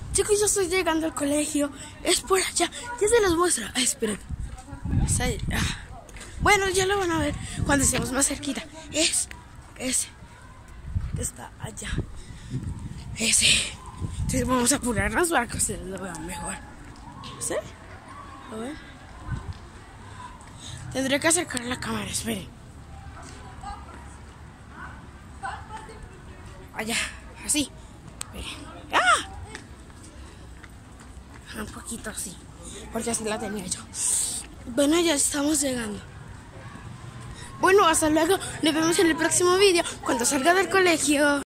Chicos, yo estoy llegando al colegio. Es por allá. Ya se los muestro. Esperen. Bueno, ya lo van a ver cuando estemos más cerquita. Es ese. Está allá. Ese. Entonces vamos a apurarnos para que ustedes lo vean mejor. ¿Sí? ¿Lo ven? Tendré que acercar la cámara, esperen. Allá, así. ¡Ah! Un poquito así, porque así la tenía yo. Bueno, ya estamos llegando. Bueno, hasta luego. Nos vemos en el próximo vídeo cuando salga del colegio.